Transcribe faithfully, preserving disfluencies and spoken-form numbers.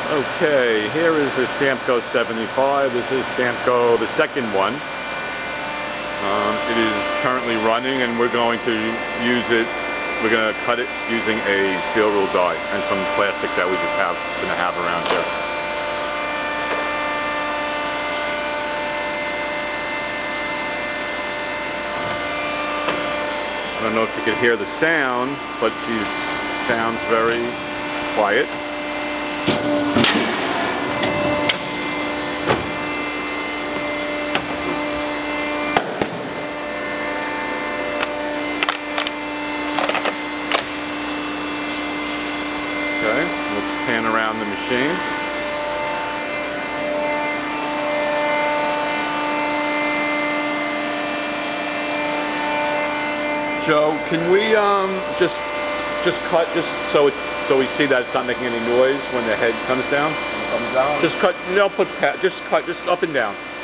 Okay, here is the Samco seventy-five. This is Samco, the second one. Um, it is currently running, and we're going to use it. We're going to cut it using a steel rule die and some plastic that we just have going to have around here. I don't know if you can hear the sound, but she sounds very quiet. Okay, let's pan around the machine. Joe, can we um, just just cut just so it's so we see that it's not making any noise when the head comes down? Comes down. Just cut. No, put just cut just up and down.